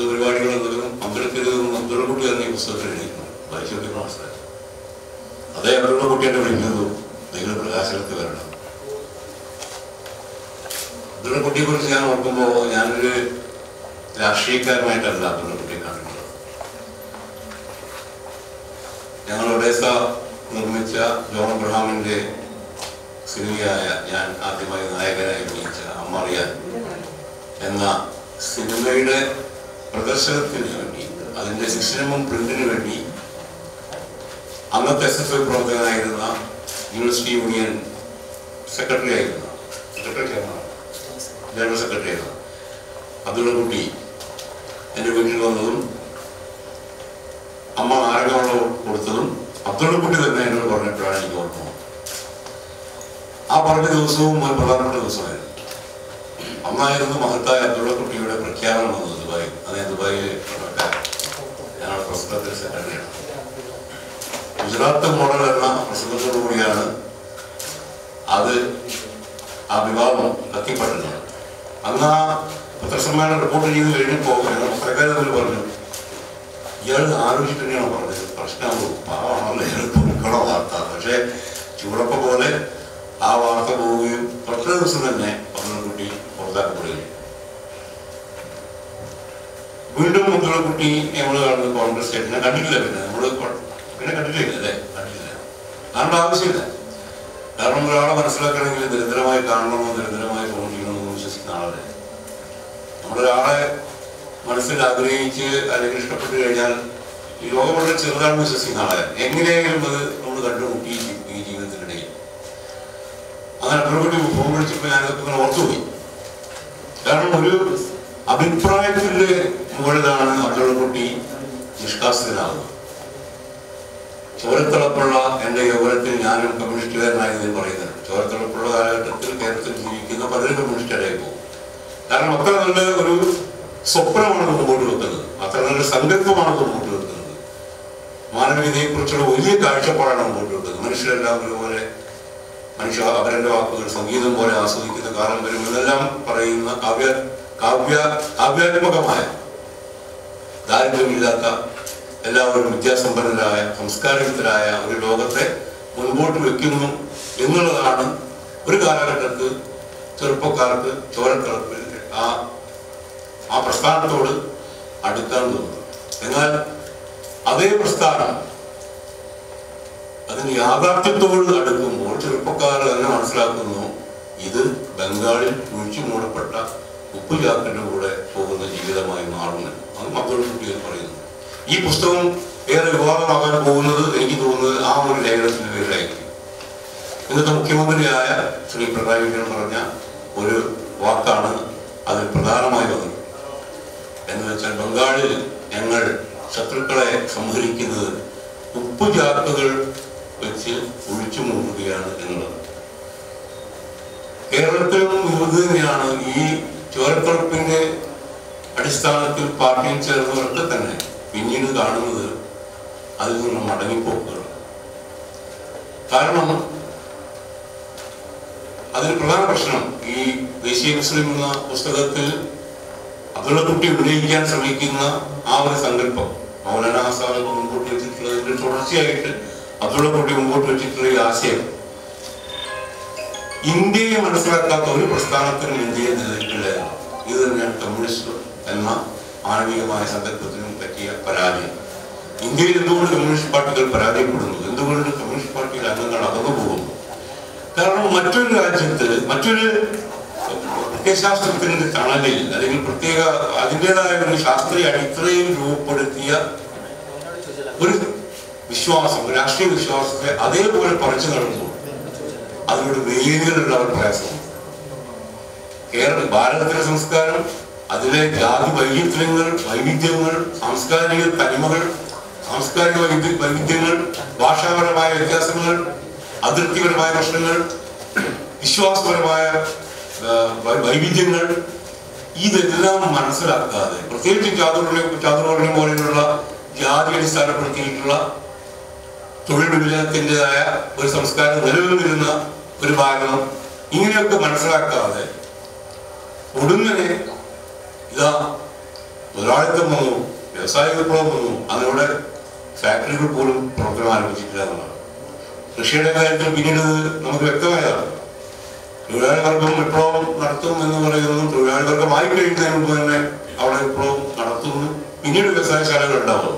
പൊതുപരിപാടികൾ എന്തെങ്കിലും പങ്കെടുക്കരുതെന്ന് അബ്ദുള്ളക്കുട്ടി തന്നെ ഈ പുസ്തകത്തിൽ എഴുതിയിട്ടുണ്ട്. വായിച്ചു മനസ്സിലായി. അതേ അബ്ദുള്ളക്കുട്ടി എന്നെ വിളിക്കുന്നതും നിങ്ങൾ പ്രകാശനത്തിൽ വരണം. അബ്ദുള്ളക്കുട്ടിയെ കുറിച്ച് ഞാൻ ഓർക്കുമ്പോൾ ഞാനൊരു രാഷ്ട്രീയക്കാരനായിട്ടല്ല അബ്ദുള്ളക്കുട്ടിയെ കണ്ടിട്ടുള്ളത്. ഞങ്ങൾ ഒഡേസ നിർമ്മിച്ച ജോൺ അബ്രഹാമിന്റെ സിനിമയായ ഞാൻ ആദ്യമായി നായകനായി അഭിനയിച്ച അമ്മറിയാൻ എന്ന സിനിമയുടെ പ്രദർശനത്തിന് വേണ്ടി, അതിന്റെ സിസ്റ്റമും പ്രിന്റിന് വേണ്ടി അന്നത്തെ SFI പ്രവർത്തകനായിരുന്ന യൂണിവേഴ്സിറ്റി യൂണിയൻ സെക്രട്ടറി ആയിരുന്ന ജനറൽ സെക്രട്ടറി ആയിരുന്ന അബ്ദുള്ളക്കുട്ടി എൻ്റെ വീട്ടിൽ വന്നതും അമ്മ നാരകവെള്ളം കൊടുത്തതും അബ്ദുള്ളക്കുട്ടി തന്നെ എന്നോട് പറഞ്ഞപ്പോഴാണ് എനിക്ക് ഓർമ്മ. ആ പറഞ്ഞ ദിവസവും ഒരു പ്രധാനപ്പെട്ട ദിവസമായിരുന്നു. അന്നായിരുന്നു മഹത്തായ അബ്ദുള്ളക്കുട്ടിയുടെ പ്രഖ്യാപനം വന്നത് ദുബായിൽ. അതേ ദുബായിൽ ഞങ്ങളുടെ പ്രസിഡന്റ് സെക്രട്ടറിയാണ്. ഗുജറാത്ത് മോഡൽ എന്ന പ്രസംഗത്തോടു കൂടിയാണ് അത് ആ വിവാദം കത്തിപ്പെട്ടത്. അന്ന് ആ പത്രസമ്മേളനം റിപ്പോർട്ട് ചെയ്ത് കഴിഞ്ഞപ്പോൾ ഞങ്ങൾ പത്രക്കാരതിൽ പറഞ്ഞു, ഇയാൾ ആലോചിച്ചിട്ട് തന്നെയാണ് പറഞ്ഞത്, പ്രശ്നമാകും, പാവമാണല്ലോ ഇയാൾ പൊറുക്കണോ വാർത്ത. പക്ഷേ ചൂടപ്പ പോലെ ആ വാർത്ത പോവുകയും ഒറ്റ ദിവസം തന്നെ അബ്ദുള്ളക്കുട്ടി പുറത്താക്കപ്പെടുകയും. വീണ്ടും അബ്ദുള്ളക്കുട്ടി നമ്മൾ കാണുന്നത് കോൺഗ്രസ് സ്റ്റേറ്റിനെ കണ്ടിട്ടില്ല. പിന്നെ കണ്ടിട്ടില്ല അല്ലേ? കണ്ടിട്ടില്ല. കാണേണ്ട ആവശ്യമില്ല. കാരണം ഒരാളെ മനസ്സിലാക്കണമെങ്കിൽ നിരന്തരമായി കാണണമെന്നോ നിരന്തരമായി ഫോൺ ചെയ്യണമെന്നോ വിശ്വസിക്കുന്ന ആളല്ലേ. നമ്മളൊരാളെ മനസ്സിൽ ആഗ്രഹിച്ച് അല്ലെങ്കിൽ ഇഷ്ടപ്പെട്ടു കഴിഞ്ഞാൽ ഈ ലോകം വളരെ ചെറുതാണെന്ന് വിശ്വസിക്കുന്ന ആളെ എങ്ങനെയെങ്കിലും അത് നമ്മൾ കണ്ടുമുട്ടി ഈ ജീവിതത്തിനിടയിൽ. അങ്ങനെ അബ്ദുള്ളക്കുട്ടി ഫോൺ വിളിച്ചപ്പോൾ ഞാനതൊക്കെ ഇങ്ങനെ ഓർത്തുപോയി. കാരണം ഒരു അഭിപ്രായത്തിന്റെ മുകളിലാണ് അബ്ദുള്ളക്കുട്ടി നിഷ്കാസിതനാകുന്നത്. ചോരത്തിളപ്പുള്ള എൻ്റെ യൗവനത്തിൽ ഞാനും കമ്മ്യൂണിസ്റ്റുകാരനായതിൽ പറയുന്നത്. ചോരത്തിളപ്പുള്ള കാലഘട്ടത്തിൽ കേരളത്തിൽ ജീവിക്കുന്ന പലരും കമ്മ്യൂണിസ്റ്റുകാരായി പോകും. കാരണം അത്ര നല്ല ഒരു സ്വപ്നമാണ് മുമ്പോട്ട് വെക്കുന്നത്, അത്ര നല്ല സങ്കല്പമാണ് മുമ്പോട്ട് വെക്കുന്നത്, മാനവികതയെക്കുറിച്ചുള്ള വലിയ കാഴ്ചപ്പാടാണ് മുമ്പോട്ട് വെക്കുന്നത്. മനുഷ്യരെല്ലാം ഒരുപോലെ മനുഷ്യ അവരുടെ വാക്കുകൾ സംഗീതം പോലെ ആസ്വദിക്കുന്ന കാലം വരും എന്നെല്ലാം പറയുന്ന കാവ്യാത്മകമായ, ദാരിദ്ര്യമില്ലാത്ത, എല്ലാവരും വിദ്യാസമ്പന്നരായ സംസ്കാരത്തിലായ ഒരു ലോകത്തെ മുൻപോട്ട് വെക്കുന്നു എന്നുള്ളതാണ് ഒരു കാലഘട്ടത്തിൽ ചെറുപ്പക്കാർക്ക് ചോരത്തിളപ്പിൽ ആ പ്രസ്ഥാനത്തോട് അടുക്കാൻ തോന്നുന്നത്. എന്നാൽ അതേ പ്രസ്ഥാനം അതിന് യാഥാർത്ഥ്യത്തോട് അടുക്കുമ്പോൾ ചെറുപ്പക്കാർ തന്നെ മനസ്സിലാക്കുന്നു, ഇത് ബംഗാളിൽ കുഴിച്ചു മൂടപ്പെട്ട ഉപ്പുചാക്കിന്റെ കൂടെ പോകുന്ന ജീവിതമായി മാറുന്നു. അത് അബ്ദുള്ളക്കുട്ടി പറയുന്നു. ഈ പുസ്തകം ഏറെ വിവാദമാകാൻ പോകുന്നത് എനിക്ക് തോന്നുന്നത് ആ ഒരു ലേഖനത്തിന്റെ പേരിലായിരിക്കും. ഇന്നത്തെ മുഖ്യമന്ത്രിയായ ശ്രീ പിണറായി വിജയൻ പറഞ്ഞ ഒരു വാക്കാണ് അതിൽ പ്രധാനമായി വന്നത്. എന്ന് വെച്ചാൽ ബംഗാളിൽ ഞങ്ങൾ ശത്രുക്കളെ സംഹരിക്കുന്നത് ഉപ്പുചാക്കുകൾ വെച്ച് ഒഴിച്ചു മൂടുകയാണ് എന്നുള്ളത്. കേരളത്തിലും ഇത് തന്നെയാണ്. ഈ ചോരത്തിളപ്പിന്റെ അടിസ്ഥാനത്തിൽ പാർട്ടിയിൽ ചേർന്നവർക്ക് തന്നെ പിന്നീട് കാണുന്നത് അതിൽ നിന്ന് മടങ്ങിപ്പോക്കുകൾ. കാരണം അതിന് പ്രധാന പ്രശ്നം ഈ ദേശീയ മുസ്ലിം എന്ന പുസ്തകത്തിൽ അബ്ദുള്ളക്കുട്ടി ഉന്നയിക്കാൻ ശ്രമിക്കുന്ന ആ ഒരു സങ്കല്പം, മൗലാന ആസാദ് മുമ്പോട്ട് വെച്ചിട്ടുള്ളതിന്റെ തുടർച്ചയായിട്ട് അബ്ദുള്ളക്കുട്ടി മുമ്പോട്ട് വെച്ചിട്ടുള്ള ഈ ആശയം, ഇന്ത്യയെ മനസ്സിലാക്കാത്ത ഒരു പ്രസ്ഥാനത്തിനും ഇന്ത്യയെ നിലനിൽക്കില്ല. ഇത് തന്നെയാണ് കമ്മ്യൂണിസ്റ്റ് എന്ന മാനവികമായ സങ്കല്പത്തിനും പറ്റിയ പരാജയം. ഇന്ത്യയിൽ എന്തുകൊണ്ട് കമ്മ്യൂണിസ്റ്റ് പാർട്ടികൾ പരാജയപ്പെടുന്നു, എന്തുകൊണ്ട് കമ്മ്യൂണിസ്റ്റ് പാർട്ടിയിൽ അംഗങ്ങൾ അകന്നു പോകുന്നു? കാരണം മറ്റൊരു രാജ്യത്ത് മറ്റൊരു പ്രത്യയശാസ്ത്രത്തിന്റെ തണലിൽ അല്ലെങ്കിൽ പ്രത്യേക അതിൻ്റെതായ ഒരു ശാസ്ത്രീയ അടിത്തറയിൽ രൂപപ്പെടുത്തിയ ഒരു വിശ്വാസം, രാഷ്ട്രീയ വിശ്വാസത്തെ അതേപോലെ പറിച്ചു നടന്നു അതിനോട് വേദികളുള്ള ഒരു പ്രയാസം. ഭാരതത്തിലെ സംസ്കാരം, അതിലെ ജാതി വൈവിധ്യങ്ങൾ, സാംസ്കാരിക തനിമകൾ, സാംസ്കാരിക വൈവിധ്യങ്ങൾ, ഭാഷാപരമായ വ്യത്യാസങ്ങൾ, അതിർത്തിപരമായ പ്രശ്നങ്ങൾ, വിശ്വാസപരമായ വൈവിധ്യങ്ങൾ, ഇതെല്ലാം മനസ്സിലാക്കാതെ പ്രത്യേകിച്ച് ചാതുർവർണ്ണ്യം പോലെയുള്ള ജാതി അടിസ്ഥാനപ്പെടുത്തിയിട്ടുള്ള തൊഴിൽ വിഭജനത്തിൻ്റെതായ ഒരു സംസ്കാരം നിലവിൽ ഒരു ഭാഗം ഇങ്ങനെയൊക്കെ മനസ്സിലാക്കാതെ ഒടുങ്ങനെ ഇതാ മുതലാളിത്തം വന്നു, വ്യവസായ വിപ്ലവം വന്നു, അതിലൂടെ ഫാക്ടറികൾ പോലും പ്രവർത്തനം ആരംഭിച്ചിട്ടില്ല എന്നുള്ളതാണ്. കൃഷിയുടെ കാര്യത്തിൽ പിന്നീട് നമുക്ക് വ്യക്തമായതാണ്. തൊഴിലാളി വർഗം വിപ്ലവം നടത്തും എന്ന് പറയുന്നതും തൊഴിലാളി വർഗമായി കഴിയുന്നതിന് മുമ്പ് തന്നെ അവിടെ വിപ്ലവം നടത്തുന്നു, പിന്നീട് വ്യവസായശാലകൾ ഉണ്ടാവുന്നു.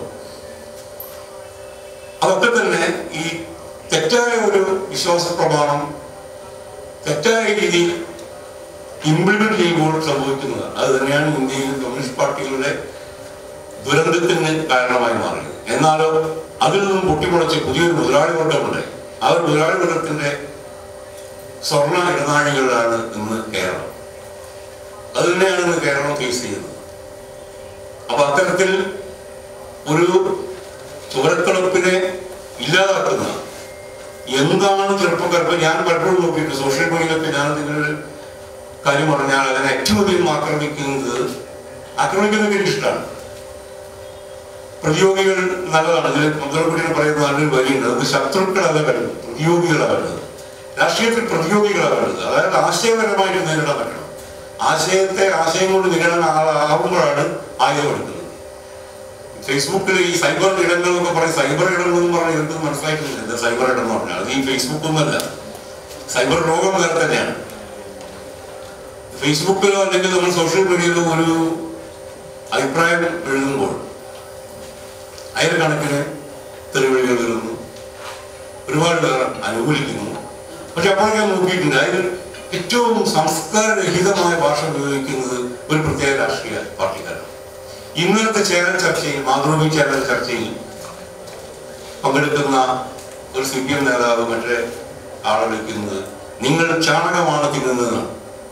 അതൊക്കെ തന്നെ ഈ തെറ്റായ ഒരു വിശ്വാസ പ്രമാണം തെറ്റായ രീതിയിൽ ഇംപ്ലിമെന്റ് ചെയ്യുമ്പോൾ സംഭവിക്കുന്നത്. അത് തന്നെയാണ് ഇന്ത്യയിൽ കമ്മ്യൂണിസ്റ്റ് പാർട്ടികളുടെ ദുരന്തത്തിന് കാരണമായി മാറിയത്. എന്നാലോ അതിൽ നിന്നും പൊട്ടിമുളച്ച് പുതിയൊരു മുതലാളി വർഗമുണ്ട്. ആ ഒരു മുതലാളി വർഗത്തിന്റെ സ്വർണ്ണ ഇടനാഴികളാണ് ഇന്ന് കേരളം. അത് തന്നെയാണ് ഇന്ന് കേരളം ഫേസ് ചെയ്യുന്നത്. അപ്പൊ അത്തരത്തിൽ ഒരു ചുവരക്കളപ്പിനെ ഇല്ലാതാക്കുന്ന എന്താണ് ചെറുപ്പക്കാർക്ക്, ഞാൻ പലപ്പോഴും നോക്കിയിട്ട് സോഷ്യൽ മീഡിയയിലൊക്കെ ഞാൻ നിങ്ങളൊരു കാര്യം പറഞ്ഞാൽ അതിനെ ഏറ്റവും അധികം ആക്രമിക്കുന്നത് എനിക്ക് ഇഷ്ടമാണ്. പ്രതിയോഗികൾ നല്ലതാണ്. ഇതിൽ മുതലക്കുട്ടിനെ പറയുന്ന നല്ലൊരു വരിയുണ്ട്. നമുക്ക് ശത്രുക്കളല്ല വേണ്ടത്, പ്രതിയോഗികളാണ്. രാഷ്ട്രീയത്തിൽ പ്രതിയോഗികളാണ്. അതായത് ആശയപരമായിട്ട് നേരിടാൻ പറ്റണം. ആശയം കൊണ്ട് നേരിടാൻ ആവുമ്പോഴാണ് ആയുധമെടുക്കുന്നത്. ഫേസ്ബുക്കിൽ ഈ സൈബർ ഇടങ്ങൾ എന്നൊക്കെ പറയും. സൈബർ ഇടങ്ങൾ എന്ന് പറഞ്ഞാൽ എന്ത് മനസ്സിലായിട്ടില്ല. എന്താ സൈബർ ഇടം എന്ന് പറഞ്ഞാൽ അത് ഈ ഫേസ്ബുക്ക് ഒന്നല്ല, സൈബർ ലോകം വേറെ തന്നെയാണ്. ഫേസ്ബുക്കിലോ അല്ലെങ്കിൽ നമ്മൾ സോഷ്യൽ മീഡിയയിലോ ഒരു അഭിപ്രായം എഴുതുമ്പോൾ ആയിരക്കണക്കിന് തെളിവുകൾ വരുന്നു, ഒരുപാട് പേർ അനുകൂലിക്കുന്നു. പക്ഷെ അപ്പോൾ ഞാൻ നോക്കിയിട്ടുണ്ട്, അതിൽ ഏറ്റവും സംസ്കാരരഹിതമായ ഭാഷ ഉപയോഗിക്കുന്നത് ഒരു പ്രത്യേക രാഷ്ട്രീയ പാർട്ടിക്കാരാണ്. ഇന്നലത്തെ ചാനൽ ചർച്ചയിൽ, മാതൃഭൂമി ചാനൽ ചർച്ചയിൽ പങ്കെടുക്കുന്ന ഒരു CPM നേതാവ് മറ്റേ ആളെ വിളിക്കുന്നത് നിങ്ങൾ ചാണകമാണ് തിന്നുന്നതാണ്.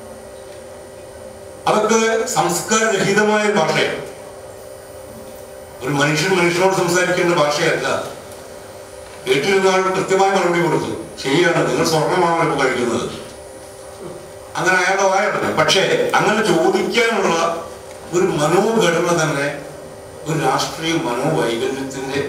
അതൊക്കെ സംസ്കാരരഹിതമായ ഭാഷയാണ്. ഒരു മനുഷ്യനോട് സംസാരിക്കേണ്ട ഭാഷയല്ല. കേട്ടിരുന്ന ആൾ കൃത്യമായി മറുപടി കൊടുത്തു, ശരിയാണ്, നിങ്ങൾ സ്വർണ്ണമാണ് ഇപ്പോൾ കഴിക്കുന്നത്. അങ്ങനെ അയാളുടെ വായടനെ. പക്ഷേ അങ്ങനെ ചോദിക്കാനുള്ള ഒരു മനോഘടന തന്നെ ഒരു രാഷ്ട്രീയ മനോവൈകല്യത്തിന്റെ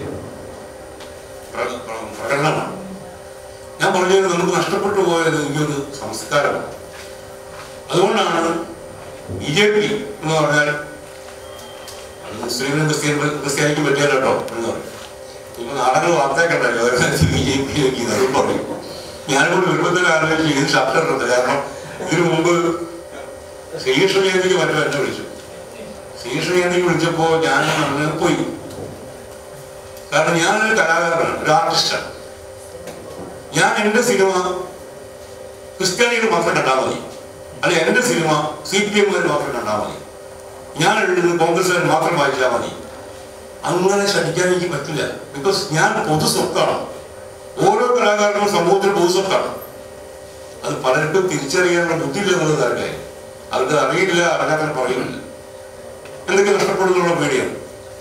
പ്രകടനമാണ്. ഞാൻ പറഞ്ഞത് നമുക്ക് നഷ്ടപ്പെട്ടു പോയത് ഈ ഒരു സംസ്കാരമാണ്. അതുകൊണ്ടാണ് BJP എന്ന് പറഞ്ഞാൽ മുസ്ലിമിനും ക്രിസ്ത്യാനിക്കും പറ്റിയാലോ എന്ന് പറയും. ഇപ്പൊ നാടകം വാർത്തയൊക്കെണ്ടല്ലോ BJP അതും പറയും. ഞാനിവിടെ വിരുദ്ധത്തിൽ ആലോചിച്ച് ഇത് ഷർട്ടുണ്ട്. കാരണം ഇതിനു മുമ്പ് ശ്രീകൃഷ്ണ ജയന്തിക്ക് എന്നെ വിളിച്ചു. ശ്രീകൃഷ്ണ ജയന്തിക്ക് വിളിച്ചപ്പോ ഞാൻ പോയി. കാരണം ഞാനൊരു കലാകാരനാണ്, ഒരു ആർട്ടിസ്റ്റാണ്. ഞാൻ എന്റെ സിനിമ ക്രിസ്ത്യാനികൾ മാത്രം കണ്ടാൽ മതി, അല്ലെ എന്റെ സിനിമ CPM മാത്രം കണ്ടാൽ മതി, ഞാൻ എഴുതുന്നത് കോൺഗ്രസ്സുകാർ മാത്രം വായിച്ചാൽ മതി. അങ്ങനെ ശഠിക്കാൻ എനിക്ക് പറ്റില്ല. ബിക്കോസ് ഞാൻ പൊതുസ്വത്താണ്. ഓരോ കലാകാരനും സമൂഹത്തിൽ പൊതുസ്വത്താണ്. അത് പലർക്കും തിരിച്ചറിയാനുള്ള ബുദ്ധിയില്ല എന്നുള്ളത് കാര്യം. അവർക്ക് അറിയില്ല, അറിയാൻ പറയുന്നില്ല. എന്തൊക്കെ നഷ്ടപ്പെടുന്നുള്ള പേടിയാണ്.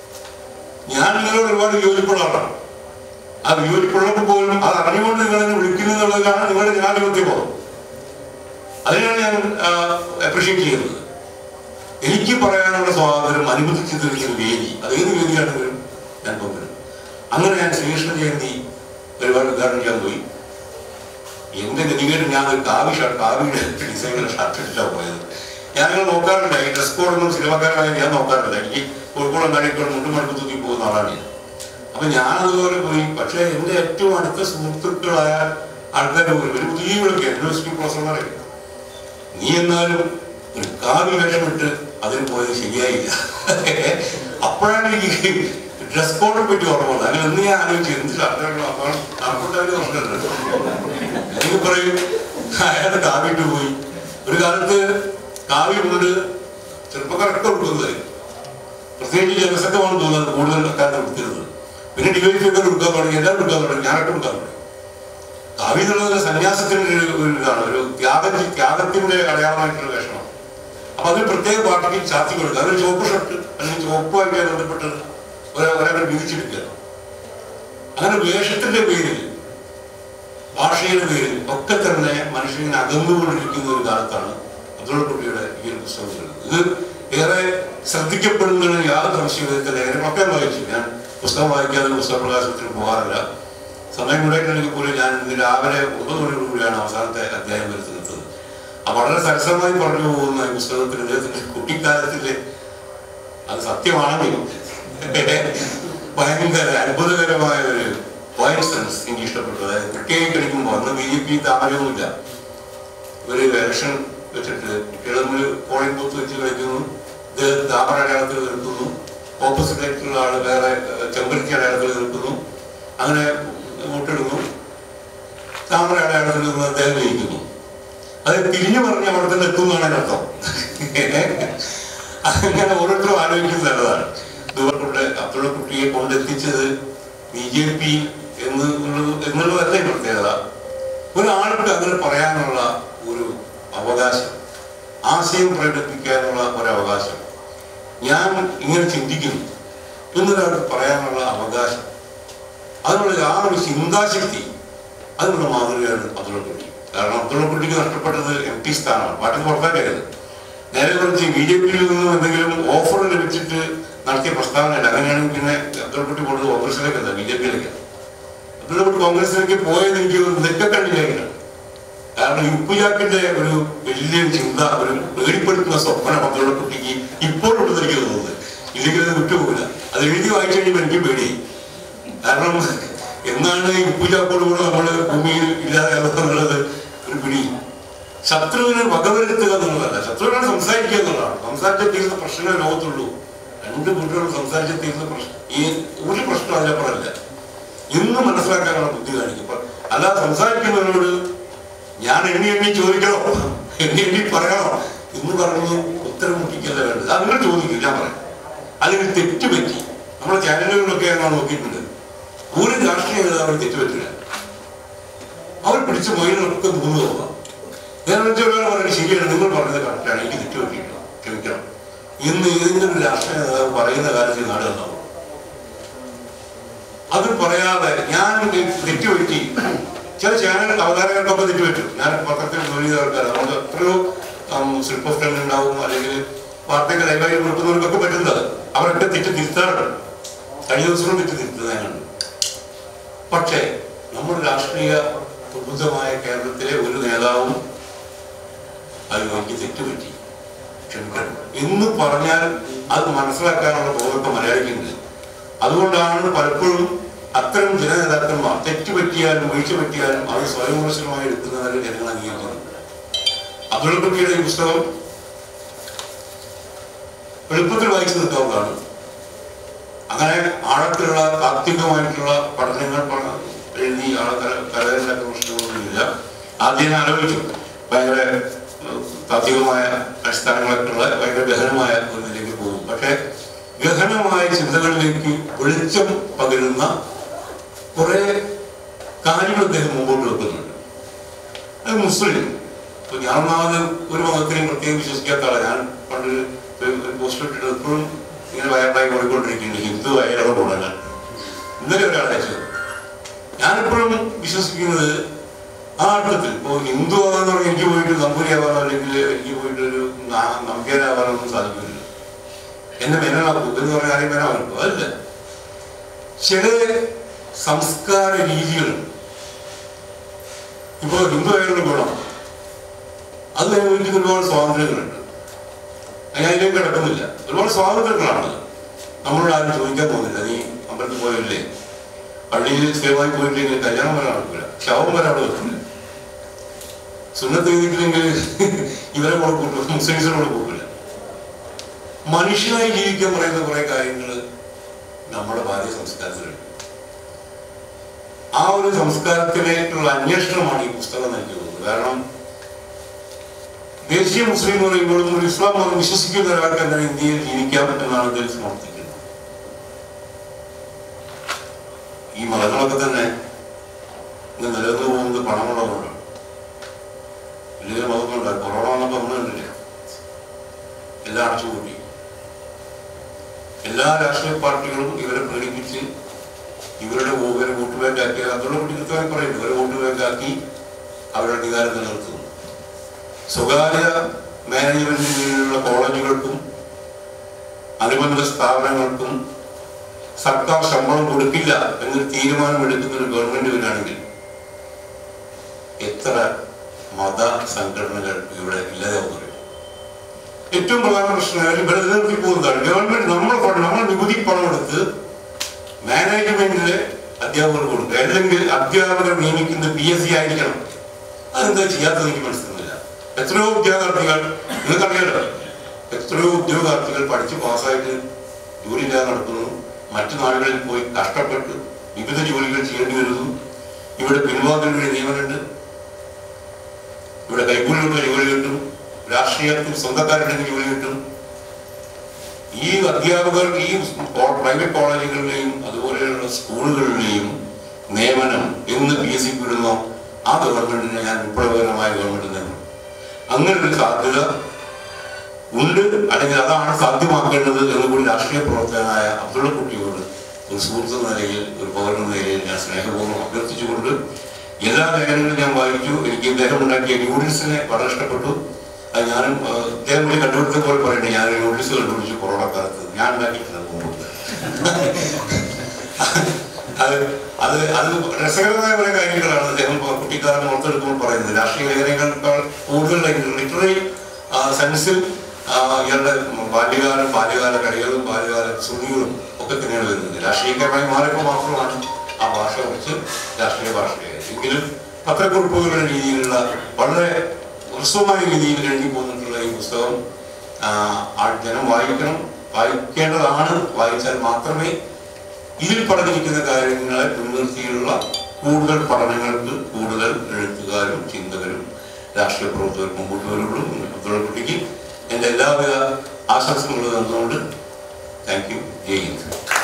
ഞാൻ നിങ്ങളോട് ഒരുപാട് വിയോജിപ്പുള്ള ആളാണ്. ആ വിയോജിപ്പുള്ളപ്പോൾ പോലും അത് അറിഞ്ഞുകൊണ്ട് നിങ്ങളെന്നെ വിളിക്കുന്നു എന്നുള്ളതാണ് നിങ്ങളുടെ ജനാധിപത്യ ബോധം. അതിനാണ് ഞാൻ അപ്രീഷിയേറ്റ് ചെയ്യുന്നത്. എനിക്ക് പറയാനുള്ള സ്വാതന്ത്ര്യം അനുവദിച്ചു തരുന്ന വേദി, അതേത് വേദിയാണെങ്കിലും ഞാൻ പങ്കെടുക്കും. അങ്ങനെ ഞാൻ ശ്രീകൃഷ്ണ ജയന്തി ഒരുപാട് ഉദ്ഘാടനം ചെയ്യാൻ പോയി. എന്റെ ഗതികേട് ഞാൻ ഒരു കാവിയുടെ ഡിസൈനിലെ ഷർട്ടിട്ടാണ് പോയത്. ഞാനിങ്ങനെ നോക്കാറില്ല, ഈ ഡ്രസ് കോഡൊന്നും സിനിമക്കാരനായി ഞാൻ നോക്കാറില്ല. എനിക്ക് കോഴിക്കോട് അങ്ങാടിക്കോട് മുണ്ടും മടുപ്പ് തൂക്കി പോകുന്ന ആളാണ് ഞാൻ. അപ്പൊ ഞാനതുപോലെ പോയി. പക്ഷെ എന്റെ ഏറ്റവും അടുത്ത സുഹൃത്തുക്കളായ ആൾക്കാരെ പോലും ഒരു പുതിയ യൂണിവേഴ്സിറ്റി പ്രൊഫസർമാരെ, നീ എന്നാലും ഒരു കാവി വേഷമിട്ട് അതിന് പോയത് ശരിയായില്ല. അപ്പോഴാണ് എനിക്ക് ഡ്രസ് കോഡിനെ പറ്റി ഓർമ്മ വന്നത്. അങ്ങനെ ഒന്ന് ഞാൻ ആലോചിച്ചു, എന്ത് ഷർട്ടാണോ അപ്പോൾ അപ്പോഴത്തെ പ്രശ്നമുണ്ട്. എനിക്ക് പറയും അയാൾ കാവിട്ട് പോയി. ഒരു കാലത്ത് കാവി കൊണ്ട് ചെറുപ്പക്കാരൊക്കെ കൊടുക്കുന്നത്, പ്രത്യേകിച്ച് ജനസംഘമാണ് തോന്നുന്നത് കൂടുതൽ കാലത്ത് കൊടുത്തിരുന്നത്. പിന്നെ ഡിവൈസൊക്കെ കൊടുക്കാൻ തുടങ്ങി, എല്ലാവരും കൊടുക്കാൻ തുടങ്ങി, ഞാനൊക്കെ കൊടുക്കാൻ തുടങ്ങി. കാവി എന്നുള്ളത് സന്യാസത്തിന്റെ ഒരു ഇതാണ്, ഒരു ത്യാഗത്തിന്റെ അടയാളമായിട്ടുള്ള വേഷമാണ്. അപ്പൊ അതിൽ പ്രത്യേക പാർട്ടിക്ക് ചാത്തി കൊടുക്കുക. അതൊരു ചുവപ്പ് ഷർട്ട് അല്ലെങ്കിൽ ചുവപ്പുമായിട്ട് ബന്ധപ്പെട്ട് ഒരാളെ വിധിച്ചെടുക്കുക. അങ്ങനെ വേഷത്തിന്റെ പേരിൽ, ഭാഷയുടെ പേരിൽ ഒക്കെ തന്നെ മനുഷ്യനെ അകന്നുകൊണ്ടിരിക്കുന്ന ഒരു കാലത്താണ് അബ്ദുള്ളക്കുട്ടിയുടെ ഈ ഒരു പുസ്തകം. ഇത് ഏറെ ശ്രദ്ധിക്കപ്പെടുന്നതിന് യാതൊരു സംശയത്തിൽ ഒക്കെ വായിച്ചു. ഞാൻ പുസ്തകം വായിക്കാതെ പുസ്തക പ്രകാശനത്തിന് പോകാറില്ല. സമയം ഉണ്ടായിട്ടുണ്ടെങ്കിൽ പോലും ഞാൻ ഇന്ന് രാവിലെ 9 മണിയോടുകൂടിയാണ് അവസാനത്തെ അധ്യായം വരുത്തുന്നത്. വളരെ സരസമായി പറഞ്ഞു പോകുന്ന ഈ പുസ്തകത്തിൽ അദ്ദേഹത്തിന്റെ കുട്ടിക്കാലത്തിലെ അത് സത്യമാണെങ്കിലും ഭയങ്കര അത്ഭുതകരമായ ഒരു കോയിൻസിഡൻസ് എനിക്ക് ഇഷ്ടപ്പെട്ടു. അതായത് കുട്ടിയെ കളിക്കുമ്പോൾ അന്ന് BJP താമരമൊന്നുമില്ല. ഒരു ഇലക്ഷൻ വെച്ചിട്ട് കുട്ടികൾ തമ്മിൽ പോളിംഗ് ബൂത്ത് വെച്ച് കളിക്കുന്നു, ഇത് താമര അടയാളത്തിൽ നിൽക്കുന്നു, ഓപ്പോസിറ്റ് ആയിട്ടുള്ള ആൾ വേറെ ചെമ്പരത്തി അടയാളത്തിൽ നിൽക്കുന്നു, അങ്ങനെ വോട്ടിടുന്നു, താമര അടയാളത്തിൽ നിന്ന് അദ്ദേഹം ജയിക്കുന്നു. അത് തിരിഞ്ഞു പറഞ്ഞ് അവിടെ തന്നെ എത്തുന്നതാണ് അതിനർത്ഥം. അങ്ങനെ ഓരോരുത്തരും ആലോചിക്കുന്നത് നല്ലതാണ്. ഇതുകൊണ്ട് അബ്ദുള്ളക്കുട്ടിയെ കൊണ്ടെത്തിച്ചത് BJP എന്നുള്ളതല്ല പ്രത്യേകത. ഒരാൾക്ക് അങ്ങനെ പറയാനുള്ള ഒരു അവകാശം, ആശയം പ്രകടിപ്പിക്കാനുള്ള ഒരവകാശം, ഞാൻ ഇങ്ങനെ ചിന്തിക്കുന്നു എന്നൊരാൾക്ക് പറയാനുള്ള അവകാശം, അതിനുള്ള ആ ഒരു ചിന്താശക്തി, അതിനുള്ള മാതൃകയാണ് അബ്ദുള്ളക്കുട്ടി. കാരണം അബ്ദുള്ളക്കുട്ടിക്ക് നഷ്ടപ്പെട്ടത് MP സ്ഥാനമാണ്, പാർട്ടി പുറത്താക്കരുത്. നേരെ കുറിച്ച് BJPയിൽ നിന്നും എന്തെങ്കിലും ഓഫർ ലഭിച്ചിട്ട് നടത്തിയ പ്രസ്താവനയല്ല. അങ്ങനെയാണെങ്കിൽ പിന്നെ അബ്ദുള്ളക്കുട്ടി പോയത് കോൺഗ്രസിലേക്കല്ല, BJPയിലേക്കാണ്. അബ്ദുള്ളക്കുട്ടി കോൺഗ്രസിലേക്ക് പോയത് എനിക്ക് നെറ്റക്കണ്ണിലേക്കാണ്. കാരണം യുപ്പിജാക്കിന്റെ ഒരു വലിയ ചിന്ത, ഒരു പേടിപ്പെടുത്തുന്ന സ്വപ്നം അബ്ദുള്ളക്കുട്ടിക്ക് ഇപ്പോഴുണ്ടെന്ന് എനിക്ക് തോന്നുന്നത്. ഇല്ലെങ്കിൽ അത് വിട്ടുപോകില്ല. അത് എഴുതി വായിച്ചു കഴിയുമ്പോൾ എനിക്ക് പേടിയായി. കാരണം എന്നാണ് യുപ്പിജാക്കോട് കൂടെ നമ്മള് ഭൂമിയിൽ ഇല്ലാതാകുന്നത് ഒരു പിടി. ശത്രുവിനെ വകവരുത്തുക എന്നുള്ളതല്ല, ശത്രുവിനോട് സംസാരിക്കുക എന്നുള്ളതാണ്. സംസാരിച്ച തീർന്ന പ്രശ്നമേ ലോകത്തുള്ളൂ. രണ്ട് കൂട്ടരോട് സംസാരിച്ച തീർന്ന പ്രശ്നം, ഈ ഒരു പ്രശ്നം അതിനപ്പുറമല്ല എന്ന് മനസ്സിലാക്കാനുള്ള ബുദ്ധി കാണിക്കും. അല്ലാതെ സംസാരിക്കുന്നവരോട് ഞാൻ എണ്ണി ചോദിക്കണോ, എണ്ണി പറയണോ എന്ന് പറഞ്ഞ് ഉത്തരം മുട്ടിക്കല്ല വേണ്ടത്. അങ്ങനെ ചോദിക്കും, ഞാൻ പറയാം. അല്ലെങ്കിൽ തെറ്റുപറ്റി നമ്മുടെ ചാനലുകളിലൊക്കെ ഞാൻ നോക്കിയിട്ടുണ്ട്, ഒരു രാഷ്ട്രീയ നേതാവ് തെറ്റുപറ്റില്ല. അവർ പിടിച്ച മൊയിലൊക്കെ മൂന്ന് പോകാം. ഞാൻ ഒരാൾ പറയുന്നത് ശരിയാണ്, നിങ്ങൾ പറഞ്ഞത് കറക്റ്റാണ്, എനിക്ക് തെറ്റുപറ്റിയിട്ടോ, ക്ഷമിക്കണം എന്ന് ഏതെങ്കിലും ഒരു രാഷ്ട്രീയ നേതാവ് പറയുന്ന കാര്യത്തിൽ നാട് തന്നാവും. അത് പറയാതെ ഞാൻ തെറ്റുപറ്റി, ചില ചാനൽ അവതാരകർക്കൊക്കെ തെറ്റുപറ്റും. ഞാൻ പത്രത്തിൽ ജോലി ചെയ്ത ആൾക്കാർ, നമുക്ക് എത്രയോ സ്ലിപ്പ് ഓഫ് ടങ് ഉണ്ടാവും, അല്ലെങ്കിൽ വാർത്തയ്ക്ക് ലൈവായി കൊടുക്കുന്നവർക്കൊക്കെ പറ്റുന്നത്. അവരൊക്കെ തെറ്റ് തിരുത്താറുണ്ട്. കഴിഞ്ഞ ദിവസവും തെറ്റ് തിരുത്തുന്നതിനാണ്. പക്ഷേ നമ്മുടെ രാഷ്ട്രീയ പ്രബുദ്ധമായ കേരളത്തിലെ ഒരു നേതാവും അത് എനിക്ക് തെറ്റുപറ്റി, ക്ഷമിക്കണം എന്ന് പറഞ്ഞാൽ അത് മനസ്സിലാക്കാനുള്ള ബോധമൊക്കെ മലയാളിക്കുന്നുണ്ട്. അതുകൊണ്ടാണ് പലപ്പോഴും അത്തരം ജനനേതാക്കന്മാർ തെറ്റുപറ്റിയാലും വീഴ്ച പറ്റിയാലും അത് സ്വയംവിമർശനമായി എടുക്കുന്നവരെ ജനങ്ങൾ അംഗീകരിക്കുന്നത്. അബ്ദുള്ളക്കുട്ടിയുടെ ഈ പുസ്തകം എളുപ്പത്തിൽ വായിച്ചു നിൽക്കാവുന്നതാണ്. അങ്ങനെ ആഴത്തിലുള്ള താത്വികമായിട്ടുള്ള പഠനങ്ങൾ എഴുതി കലയില്ലാത്ത പ്രശ്നങ്ങളൊന്നുമില്ല. ആദ്യം ആലോചിച്ചു ഭയങ്കര താത്വികമായ അടിസ്ഥാനങ്ങളൊക്കെയുള്ള ഭയങ്കര ഗഹനമായ ഒരു നിലയ്ക്ക് പോകും. പക്ഷെ ഗഹനമായ ചിന്തകളിലേക്ക് വെളിച്ചം പകരുന്ന കുറെ കാര്യങ്ങൾ അദ്ദേഹം മുമ്പോട്ട് വെക്കുന്നുണ്ട്. അത് മുസ്ലിം, ഇപ്പൊ ഞാൻ ഒന്നാമത് ഒരു മതത്തിനെയും പ്രത്യേകം വിശ്വസിക്കാത്ത ആളാണ്. ഞാൻ പണ്ട് പോസ്റ്റ് ഇട്ടിട്ട് എപ്പോഴും ഇങ്ങനെ വയറായി പോയിക്കൊണ്ടിരിക്കുന്നത് ഹിന്ദു ആയാലും കൊണ്ടല്ല. ഇന്നലെ ഒരാളെ അയച്ചത് ഞാനെപ്പോഴും വിശ്വസിക്കുന്നത് ആ അർത്ഥത്തിൽ. ഇപ്പോൾ ഹിന്ദു ആവാന്ന് പറഞ്ഞാൽ എനിക്ക് പോയിട്ട് നമ്പൂരിയാവാനോ അല്ലെങ്കിൽ എനിക്ക് പോയിട്ട് ഒരു നമ്പ്യാരാവാനോ ഒന്നും സാധിക്കില്ല. എന്നെ മെനനാക്കും എന്ന് പറഞ്ഞ കാര്യം മെനാവാനോ അതല്ല. ചില സംസ്കാര രീതികളുണ്ട്. ഇപ്പോൾ ഹിന്ദു ആയാലുള്ള ഗുണം അത് എനിക്ക് ഒരുപാട് സ്വാതന്ത്ര്യങ്ങളുണ്ട്. ഞാൻ അതിലേക്ക് കിടക്കുന്നില്ല. ഒരുപാട് സ്വാതന്ത്ര്യങ്ങളാണ്. നമ്മളോട് ആരും ചോദിക്കാൻ പോകുന്നില്ല, നീ അമ്പലത്തിൽ പോയല്ലേ, പള്ളിയിൽ സ്ഥിരമായി പോയിട്ടില്ലെങ്കിൽ കല്യാണം വരാൻ നടക്കില്ല, ശവം വരാൻ അവിടെ വെക്കില്ല, സുന്നത്ത് ചെയ്തിട്ടില്ലെങ്കിൽ ഇവരെ കൂടെ കൂട്ടില്ല, മുസ്ലിംസിനെ കൂടെ കൂട്ടില്ല. മനുഷ്യനായി ജീവിക്കാൻ പറയുന്ന കുറെ കാര്യങ്ങൾ നമ്മുടെ ഭാരതീയ സംസ്കാരത്തിലുണ്ട്. ആ ഒരു സംസ്കാരത്തിലേക്കുള്ള അന്വേഷണമാണ് ഈ പുസ്തകം എനിക്ക് തോന്നുന്നത്. കാരണം ദേശീയ മുസ്ലിം എന്ന് പറയുമ്പോഴും ഒരു ഇസ്ലാം മതം വിശ്വസിക്കുന്ന ഒരാൾക്ക് എന്താണ് ഇന്ത്യയിൽ ജീവിക്കാൻ എന്നാണ് ഇതിൽ സമർത്ഥിക്കുന്നത്. ഈ മതങ്ങളൊക്കെ തന്നെ ഇന്ന് നിലനിന്ന് പോകുന്നത് പണമുള്ളതുകൊണ്ടാണ്. വലിയ മതങ്ങളുണ്ട്. കൊറോണ വന്നപ്പോൾ ഒന്നും കണ്ടില്ല, എല്ലാം അടച്ചുകൂട്ടി. എല്ലാ രാഷ്ട്രീയ പാർട്ടികളും ഇവരെ പ്രേരിപ്പിച്ച് ഇവരുടെ വോട്ട് ബാങ്കാക്കി, അതുള്ള കുട്ടി കൃത്യമായി പറയുന്നു, ഇവരെ വോട്ട് ബാങ്കാക്കി അവരുടെ അധികാരം നിലനിർത്തുന്നു. സ്വകാര്യ മാനേജ്മെന്റിന് കീഴിലുള്ള കോളേജുകൾക്കും അനുബന്ധ സ്ഥാപനങ്ങൾക്കും സർക്കാർ ശമ്പളം കൊടുക്കില്ല എന്നൊരു തീരുമാനമെടുക്കുന്ന ഒരു ഗവൺമെന്റ് വരികയാണെങ്കിൽ എത്ര മത സംഘടനകൾ ഇവിടെ ഇല്ലാതാവും. ഏറ്റവും പ്രധാന പ്രശ്നം ഇവിടെ നിലനിർത്തി പോകുന്നതാണ്. ഗവൺമെന്റ് നമ്മൾ നികുതി പണം എടുത്ത് മാനേജ്മെന്റിലെ അധ്യാപകർ കൊടുക്കുക, അല്ലെങ്കിൽ അധ്യാപകർ നിയമിക്കുന്നത് PSC ആയിരിക്കണം. അതെന്താ ചെയ്യാത്തത് എനിക്ക് മനസ്സിലാകുന്നില്ല. എത്രയോ ഉദ്യോഗാർത്ഥികൾ, നിങ്ങൾക്കറിയാലോ, എത്രയോ ഉദ്യോഗാർത്ഥികൾ പഠിച്ച് പാസ്സായിട്ട് ജോലിയില്ലാതെ നടക്കുന്നു, മറ്റു നാടുകളിൽ പോയി കഷ്ടപ്പെട്ട് വിവിധ ജോലികൾ ചെയ്യേണ്ടി വരുന്നു. ഇവിടെ പിൻവാതിലുകൾ നിയമനമുണ്ട്, ഇവിടെ കൈക്കൂലികളുടെ ജോലി കിട്ടും, രാഷ്ട്രീയത്തിൽ സ്വന്തക്കാരുടെ ജോലി കിട്ടും. ഈ അധ്യാപകർ ഈ പ്രൈവറ്റ് കോളേജുകളിലെയും അതുപോലെയുള്ള സ്കൂളുകളിലെയും നിയമനം എന്ന് PSC വിടുന്നോ ആ ഗവൺമെന്റിനെ ഞാൻ വിപ്ലവകരമായ ഗവൺമെന്റ് നിന്നു. അങ്ങനെ ഒരു സാധ്യത ഉണ്ട്, അല്ലെങ്കിൽ അതാണ് സാധ്യമാക്കേണ്ടത് എന്ന് കൂടി രാഷ്ട്രീയ പ്രവർത്തകനായ അബ്ദുള്ളക്കുട്ടിയോട് ഒരു സുഹൃത്ത് നിലയിൽ, ഒരു പൗരൻ നിലയിൽ ഞാൻ സ്നേഹപൂർവ്വം അഭ്യർത്ഥിച്ചുകൊണ്ട് എല്ലാ ലേഖനങ്ങളും ഞാൻ വായിച്ചു. എനിക്ക് ഇദ്ദേഹം ഉണ്ടാക്കിയ ന്യൂഡിൽസിനെ വളരെ ഇഷ്ടപ്പെട്ടു. അത് ഞാനും ഇദ്ദേഹം കൂടി കണ്ടുപിടുത്തം പോലെ പറയണ്ടേ, ഞാൻ ന്യൂഡിൽസ് കണ്ടുപിടിച്ചു കൊറോണ കാലത്ത്. ഞാൻ ഉണ്ടാക്കിയിട്ടില്ല പോകുമ്പോൾ. അത് രസകരമായ പല കാര്യങ്ങളാണ് അദ്ദേഹം കുട്ടിക്കാലം ഓർത്തെടുക്കുമ്പോൾ പറയുന്നത്. രാഷ്ട്രീയ ലേഖനങ്ങളെക്കാൾ കൂടുതൽ ലിറ്റററി സെൻസിൽ ഇയാളുടെ ബാല്യകാല കളികളും ബാല്യകാല സ്മൃതികളും ഒക്കെ തന്നെയാണ് വരുന്നത്. രാഷ്ട്രീയപരമായി മാറിയപ്പോൾ മാത്രമാണ് ആ ഭാഷ കുറച്ച് രാഷ്ട്രീയ ഭാഷയായത്. എങ്കിലും പത്രക്കുറിപ്പുകളുടെ രീതിയിലുള്ള വളരെ ഹ്രസ്വമായ രീതിയിൽ എഴുതി പോന്നിട്ടുള്ള ഈ പുസ്തകം ജനം വായിക്കണം, വായിക്കേണ്ടതാണ്. വായിച്ചാൽ മാത്രമേ ഇതിൽ പറഞ്ഞിരിക്കുന്ന കാര്യങ്ങളെ മുൻനിർത്തിയുള്ള കൂടുതൽ പഠനങ്ങൾക്ക് കൂടുതൽ എഴുത്തുകാരും ചിന്തകരും രാഷ്ട്രീയ പ്രവർത്തകരും മുമ്പോട്ട് വരുള്ളൂ. അബ്ദുള്ളക്കുട്ടിക്ക് എൻ്റെ എല്ലാവിധ ആശംസകളും തന്നുകൊണ്ട് താങ്ക് യു. ജയ് ഹിന്ദ്.